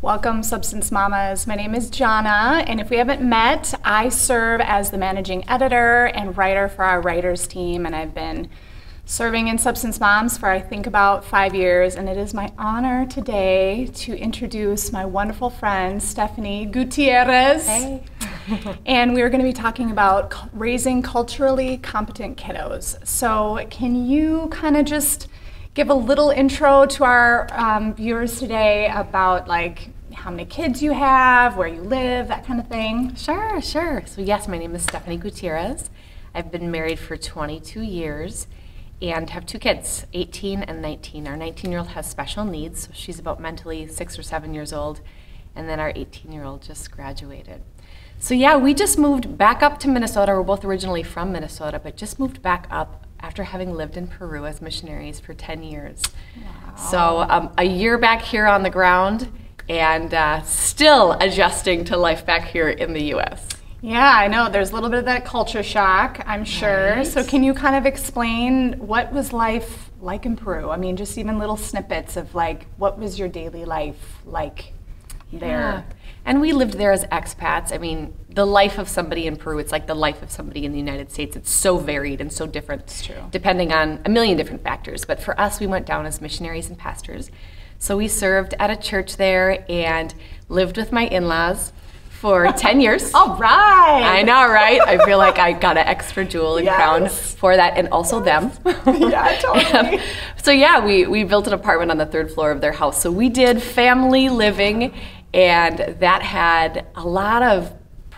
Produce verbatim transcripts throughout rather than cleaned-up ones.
Welcome, Substance Mamas. My name is Jana, and if we haven't met, I serve as the managing editor and writer for our writers team, and I've been serving in Substance Moms for I think about five years, and it is my honor today to introduce my wonderful friend, Stephanie Gutierrez. Hey. And we're going to be talking about raising culturally competent kiddos. So can you kind of just give a little intro to our um, viewers today about like how many kids you have, where you live, that kind of thing? Sure, sure. So yes, my name is Stephanie Gutierrez. I've been married for twenty-two years and have two kids, eighteen and nineteen. Our nineteen-year-old has special needs, so she's about mentally six or seven years old, and then our eighteen-year-old just graduated. So yeah, we just moved back up to Minnesota. We're both originally from Minnesota, but just moved back up after having lived in Peru as missionaries for ten years. Wow. So um, a year back here on the ground, and uh, still adjusting to life back here in the U S. Yeah, I know. There's a little bit of that culture shock, I'm sure. Right. So can you kind of explain what was life like in Peru? I mean, just even little snippets of like, what was your daily life like there? Yeah. And we lived there as expats. I mean, the life of somebody in Peru, it's like the life of somebody in the United States. It's so varied and so different. It's true. Depending on a million different factors. But for us, we went down as missionaries and pastors. So we served at a church there and lived with my in-laws for ten years. All right. I know, right? I feel like I got an extra jewel and Yes. crown for that, and also Yes. them. Yeah, totally. So yeah, we, we built an apartment on the third floor of their house. So we did family living, and that had a lot of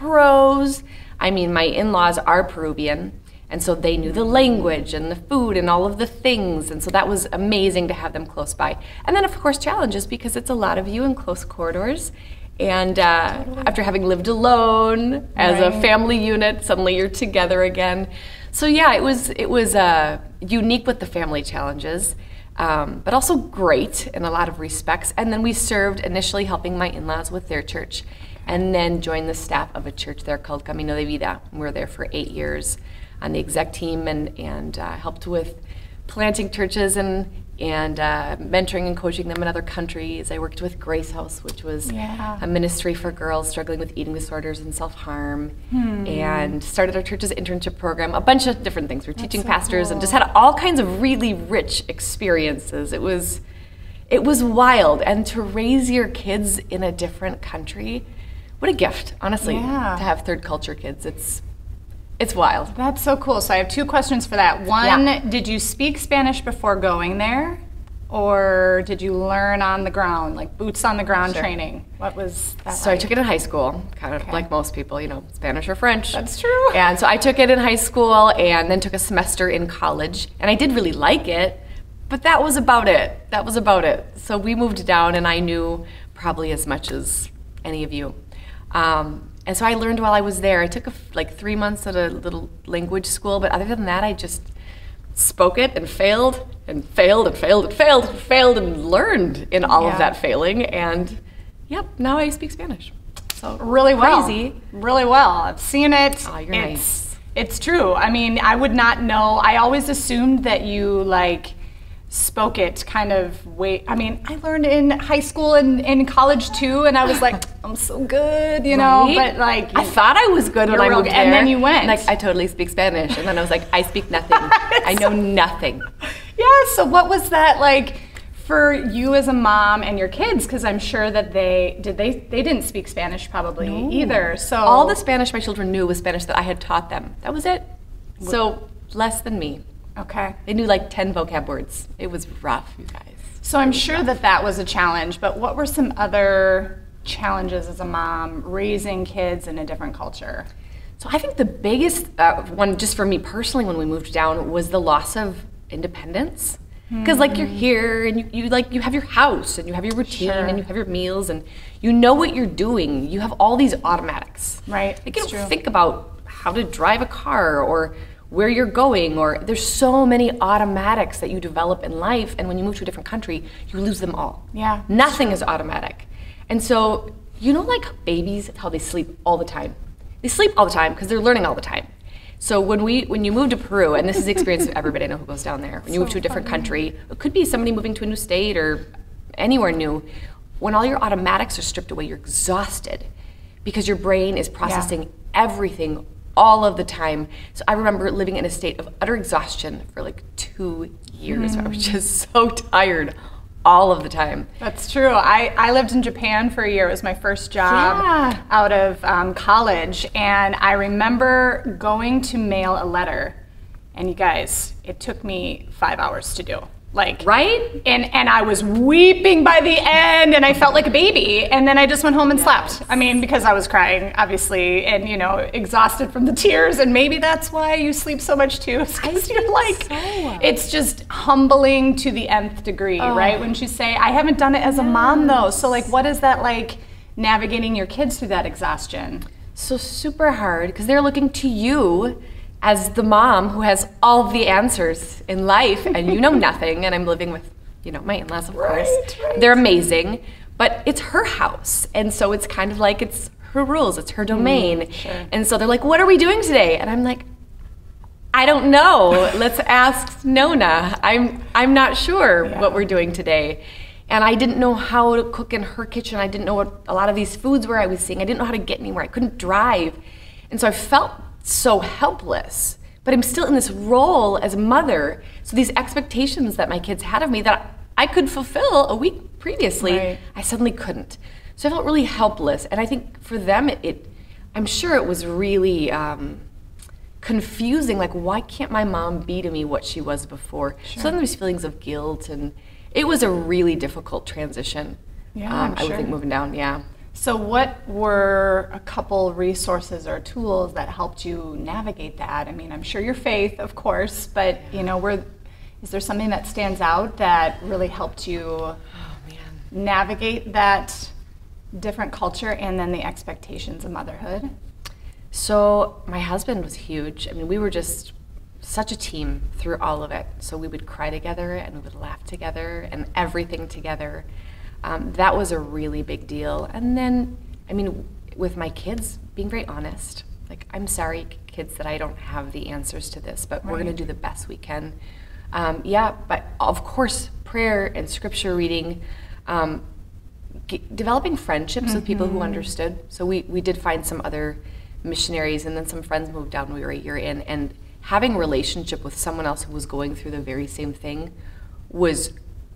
pros. I mean, my in-laws are Peruvian, and so they knew the language and the food and all of the things, and so that was amazing to have them close by. And then, of course, challenges, because it's a lot of you in close corridors. And uh, Totally. after having lived alone as a Right. family unit, suddenly you're together again. So yeah, it was it was uh, unique with the family challenges, um, but also great in a lot of respects. And then we served initially helping my in-laws with their church, and then joined the staff of a church there called Camino de Vida. We were there for eight years on the exec team, and and uh, helped with planting churches and and uh, mentoring and coaching them in other countries. I worked with Grace House, which was Yeah. a ministry for girls struggling with eating disorders and self-harm, Hmm. and started our church's internship program, a bunch of different things. We We're teaching so pastors cool. and just had all kinds of really rich experiences. It was, it was wild. And to raise your kids in a different country, what a gift, honestly, Yeah. to have third culture kids. It's, it's wild. That's so cool. So I have two questions for that. One, Yeah. did you speak Spanish before going there? Or did you learn on the ground, like boots on the ground Sure. training? What was that So I like? took it in high school, kind of Okay. like most people, you know, Spanish or French. That's true. And so I took it in high school and then took a semester in college. And I did really like it, but that was about it. That was about it. So we moved down, and I knew probably as much as any of you. Um, and so I learned while I was there. I took a f like three months at a little language school, but other than that, I just spoke it and failed and failed and failed and failed and failed and learned in all Yeah. of that failing. And yep, now I speak Spanish. So Really well. Crazy. Really well. I've seen it. Aw, you're it's, nice. It's true. I mean, I would not know. I always assumed that you like spoke it kind of way. I mean, I learned in high school and in college too, and I was like, I'm so good, you know. Right? But like, I thought I was good when You're I real moved good. there. And then you went. Like, I totally speak Spanish. And then I was like, I speak nothing. I know nothing. yeah. So what was that like for you as a mom and your kids? Because I'm sure that they did. They they didn't speak Spanish probably No. either. So All the Spanish my children knew was Spanish that I had taught them. That was it. So less than me. okay. They knew like ten vocab words. It was rough, you guys. So I'm sure that that was a challenge, but what were some other challenges as a mom raising kids in a different culture? So I think the biggest uh, one, just for me personally, when we moved down, was the loss of independence. Because like you're here and you, you like you have your house and you have your routine Sure. and you have your meals and you know what you're doing. You have all these automatics. Right, Like you it's don't true. think about how to drive a car or where you're going, or there's so many automatics that you develop in life, and when you move to a different country, you lose them all. Yeah, it's Nothing is automatic. And so, you know, like babies, how they sleep all the time. They sleep all the time because they're learning all the time. So when we when you move to Peru, and this is the experience of everybody I know who goes down there, when you So move to a different funny. country, it could be somebody moving to a new state or anywhere new, when all your automatics are stripped away, you're exhausted because your brain is processing yeah. everything all of the time. So I remember living in a state of utter exhaustion for like two years. Mm. I was just so tired all of the time. That's true. I, I lived in Japan for a year. It was my first job yeah. out of um, college. And I remember going to mail a letter. And you guys, it took me five hours to do. Like, right? And and I was weeping by the end, and I felt like a baby. And then I just went home and yes. slept. I mean, because I was crying, obviously, and you know, exhausted from the tears. And maybe that's why you sleep so much too, because you're like, so. It's just humbling to the nth degree, oh. right? When you say, I haven't done it as a yes. mom though. So like, what is that like? Navigating your kids through that exhaustion? So super hard because they're looking to you as the mom who has all of the answers in life, and you know nothing, and I'm living with, you know, my in-laws, of right, course. Right. They're amazing, but it's her house, and so it's kind of like it's her rules, it's her domain. Mm, sure. And so they're like, what are we doing today? And I'm like, I don't know. Let's ask Nona. I'm I'm not sure yeah. what we're doing today. And I didn't know how to cook in her kitchen. I didn't know what a lot of these foods were I was seeing. I didn't know how to get anywhere. I couldn't drive. And so I felt so helpless, but I'm still in this role as a mother. So these expectations that my kids had of me that I could fulfill a week previously, right. I suddenly couldn't. So I felt really helpless. And I think for them, it, it I'm sure it was really um, confusing. Like, why can't my mom be to me what she was before? Sure. So then there's feelings of guilt, and it was a really difficult transition. Yeah, um, I'm I would sure. think moving down, yeah. So what were a couple resources or tools that helped you navigate that? I mean, I'm sure your faith, of course, but you know, were, is there something that stands out that really helped you oh, man. navigate that different culture and then the expectations of motherhood? So my husband was huge. I mean, we were just such a team through all of it. So we would cry together and we would laugh together and everything together. Um, that was a really big deal. And then, I mean, with my kids, being very honest. Like, I'm sorry, kids, that I don't have the answers to this, but right. we're going to do the best we can. Um, yeah, but of course, prayer and scripture reading, um, g- developing friendships mm-hmm. with people who understood. So we, we did find some other missionaries, and then some friends moved down. We were a year in, and having a relationship with someone else who was going through the very same thing was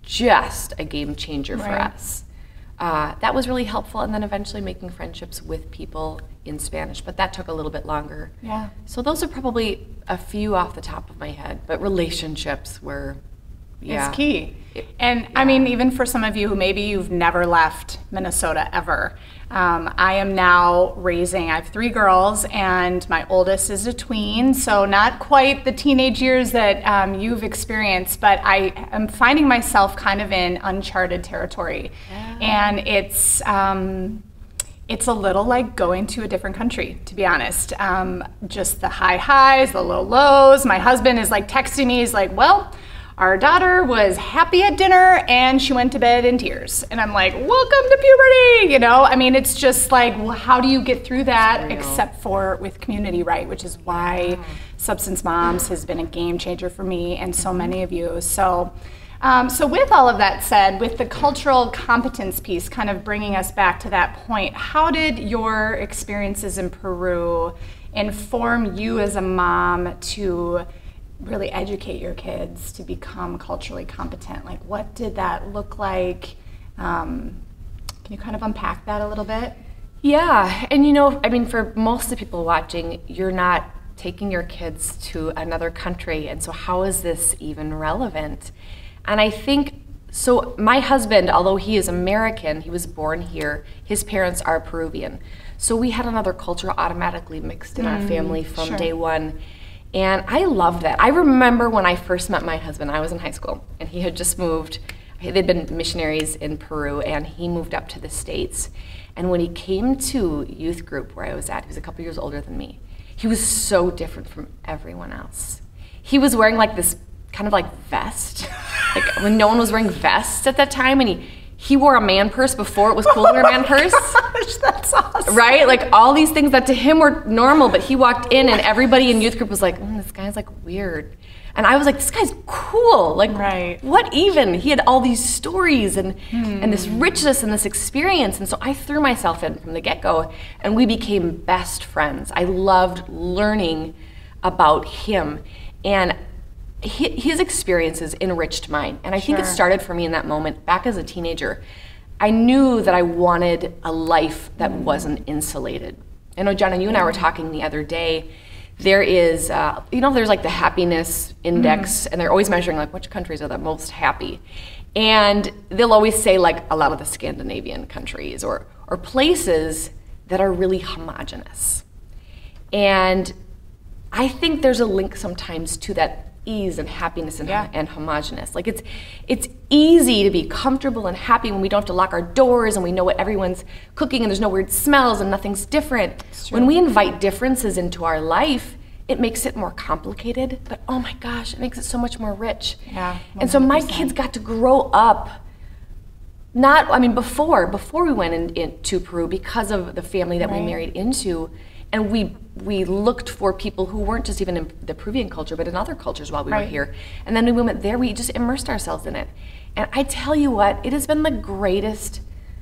just a game changer right. for us. Uh, that was really helpful, and then eventually making friendships with people in Spanish, but that took a little bit longer. Yeah. So those are probably a few off the top of my head, but relationships were, yeah. It's key. It, and yeah. I mean, even for some of you who maybe you've never left Minnesota ever, um, I am now raising, I have three girls, and my oldest is a tween, so not quite the teenage years that um, you've experienced, but I am finding myself kind of in uncharted territory. Yeah. And it's, um, it's a little like going to a different country, to be honest. Um, just the high highs, the low lows. My husband is like texting me, he's like, well, our daughter was happy at dinner and she went to bed in tears. And I'm like, welcome to puberty, you know? I mean, it's just like, well, how do you get through that except for with community, right? Which is why Substance Moms has been a game changer for me and so many of you. So, um, so with all of that said, with the cultural competence piece kind of bringing us back to that point, how did your experiences in Peru inform you as a mom to really educate your kids to become culturally competent? Like, what did that look like? Um, can you kind of unpack that a little bit? Yeah, and you know, I mean, for most of the people watching, you're not taking your kids to another country, and so how is this even relevant? And I think, so my husband, although he is American, he was born here, his parents are Peruvian. So we had another culture automatically mixed in mm, our family from sure. day one. And I loved that. I remember when I first met my husband, I was in high school, and he had just moved. They'd been missionaries in Peru, and he moved up to the States. And when he came to youth group where I was at, he was a couple years older than me, he was so different from everyone else. He was wearing like this kind of like vest, like when no one was wearing vests at that time, and he, he wore a man purse before it was cool to wear a man purse. Gosh, that's awesome. Right? Like all these things that to him were normal, but he walked in and everybody in youth group was like, mm, this guy's like weird. And I was like, this guy's cool. Like, right. what even? He had all these stories and, hmm. and this richness and this experience. And so I threw myself in from the get-go, and we became best friends. I loved learning about him. And his experiences enriched mine. And I sure. think it started for me in that moment, back as a teenager. I knew that I wanted a life that mm. wasn't insulated. I know, John, and you and I were talking the other day. There is, uh, you know, there's like the happiness index, mm. and they're always measuring like which countries are the most happy. And they'll always say like a lot of the Scandinavian countries or, or places that are really homogenous. And I think there's a link sometimes to that ease and happiness and, yeah. and homogenous. Like it's it's easy to be comfortable and happy when we don't have to lock our doors and we know what everyone's cooking and there's no weird smells and nothing's different. When we invite differences into our life, it makes it more complicated, but oh my gosh, it makes it so much more rich. Yeah, and so my kids got to grow up not, I mean, before, before we went in, into Peru because of the family that right. we married into, and we we looked for people who weren't just even in the Peruvian culture, but in other cultures while we right. were here. And then when we went there, we just immersed ourselves in it. And I tell you what, it has been the greatest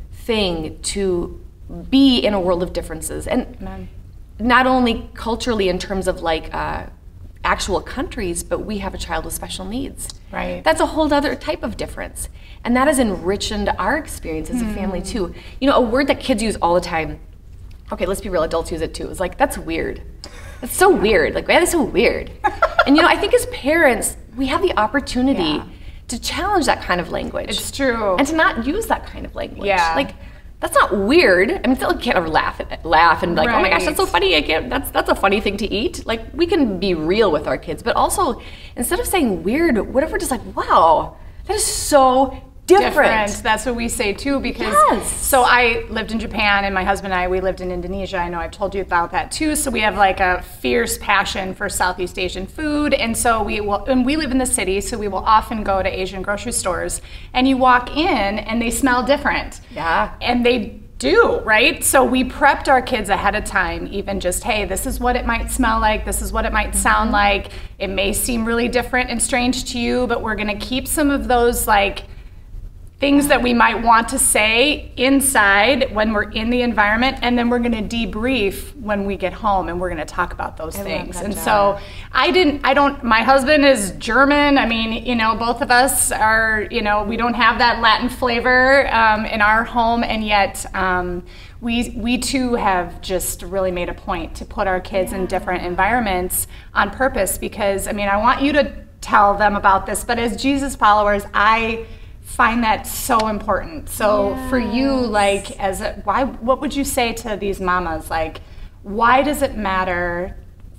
thing to be in a world of differences. And Amen. Not only culturally in terms of like uh, actual countries, but we have a child with special needs. Right. That's a whole other type of difference. And that has enriched our experience as mm. a family too. You know, a word that kids use all the time, okay, let's be real, adults use it too. It's like, that's weird. That's so weird. Like, that is so weird. And you know, I think as parents, we have the opportunity yeah. to challenge that kind of language. It's true. And to not use that kind of language. Yeah. Like, that's not weird. I mean, still can't ever laugh at, laugh and like, right. oh my gosh, that's so funny. I can't. That's that's a funny thing to eat. Like, we can be real with our kids, but also instead of saying weird, whatever, just like, wow, that is so different. different. That's what we say too, because yes. so I lived in Japan and my husband and I, we lived in Indonesia. I know I've told you about that too. So we have like a fierce passion for Southeast Asian food. And so we will, and we live in the city, so we will often go to Asian grocery stores and you walk in and they smell different. Yeah. And they do, right? So we prepped our kids ahead of time, even just, hey, this is what it might smell like, this is what it might sound mm-hmm. like. It may seem really different and strange to you, but we're gonna keep some of those like things that we might want to say inside when we're in the environment, and then we're going to debrief when we get home and we're going to talk about those I things. love that and job. so I didn't, I don't, my husband is German. I mean, you know, both of us are, you know, we don't have that Latin flavor um, in our home, and yet um, we, we too have just really made a point to put our kids yeah. in different environments on purpose, because, I mean, I want you to tell them about this, but as Jesus followers, I find that so important. So yes. for you, like, as a, why, what would you say to these mamas? Like, why does it matter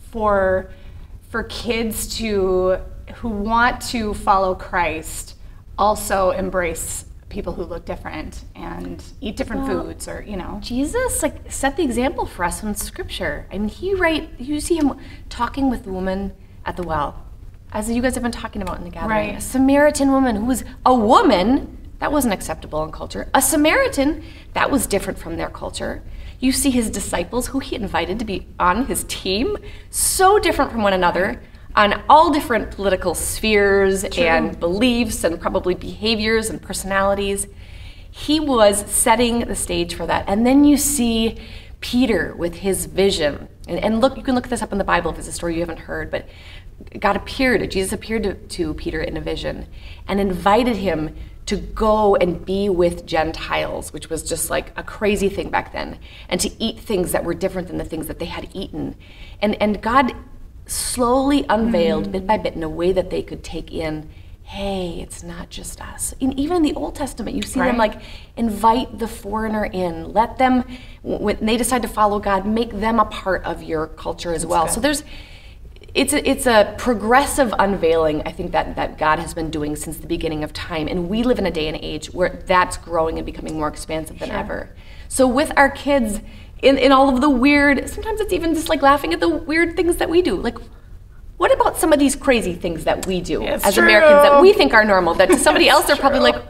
for for kids to who want to follow Christ also embrace people who look different and eat different well, foods, or you know? Jesus like set the example for us in Scripture. I mean, he right. You see him talking with the woman at the well, as you guys have been talking about in the gathering. Right. A Samaritan woman who was a woman, that wasn't acceptable in culture. A Samaritan, that was different from their culture. You see his disciples, who he invited to be on his team, so different from one another, on all different political spheres True. And beliefs and probably behaviors and personalities. He was setting the stage for that. And then you see Peter with his vision. And, and look, you can look this up in the Bible if it's a story you haven't heard, but God appeared, Jesus appeared to, to Peter in a vision and invited him to go and be with Gentiles, which was just like a crazy thing back then, and to eat things that were different than the things that they had eaten. And, and God slowly unveiled mm. bit by bit in a way that they could take in, hey, it's not just us. And even in the Old Testament, you see right. them like invite the foreigner in, let them, when they decide to follow God, make them a part of your culture as That's well. Good. So there's, It's a, it's a progressive unveiling, I think, that, that God has been doing since the beginning of time. And we live in a day and age where that's growing and becoming more expansive than sure. ever. So with our kids, in, in all of the weird, sometimes it's even just like laughing at the weird things that we do. Like, what about some of these crazy things that we do it's as true. Americans that we think are normal, that to somebody else they're true. probably like,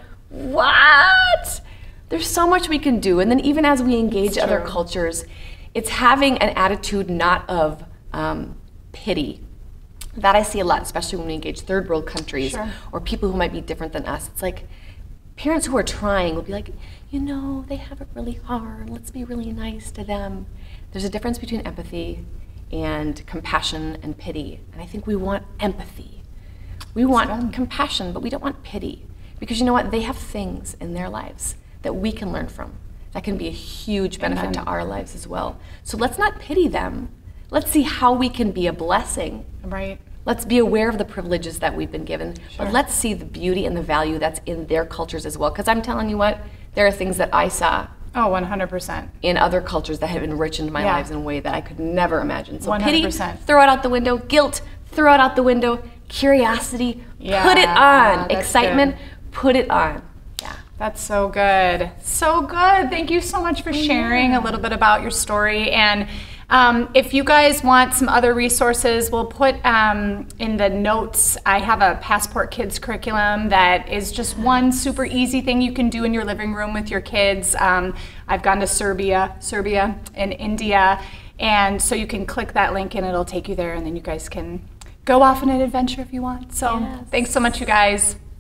what? There's so much we can do. And then even as we engage other cultures, it's having an attitude not of, um, pity That I see a lot, especially when we engage third world countries Sure. or people who might be different than us. It's like parents who are trying will be like, you know, they have it really hard. Let's be really nice to them. There's a difference between empathy and compassion and pity. And I think we want empathy. We want good. compassion, but we don't want pity. Because you know what? They have things in their lives that we can learn from. That can be a huge benefit Amen. to our lives as well. So let's not pity them. Let's see how we can be a blessing. Right. Let's be aware of the privileges that we've been given, Sure. but let's see the beauty and the value that's in their cultures as well. Because I'm telling you what, there are things that I saw Oh, one hundred percent. in other cultures that have enriched my Yeah. lives in a way that I could never imagine. So one hundred pity, percent. throw it out the window. Guilt, throw it out the window. Curiosity, Yeah, put it on. that's Excitement, good. put it on. Yeah. That's so good. So good. Thank you so much for sharing a little bit about your story. And um, if you guys want some other resources, we'll put um, in the notes. I have a Passport Kids curriculum that is just one super easy thing you can do in your living room with your kids. Um, I've gone to Serbia, Serbia and India. And so you can click that link and it'll take you there, and then you guys can go off on an adventure if you want. So Yes. thanks so much, you guys.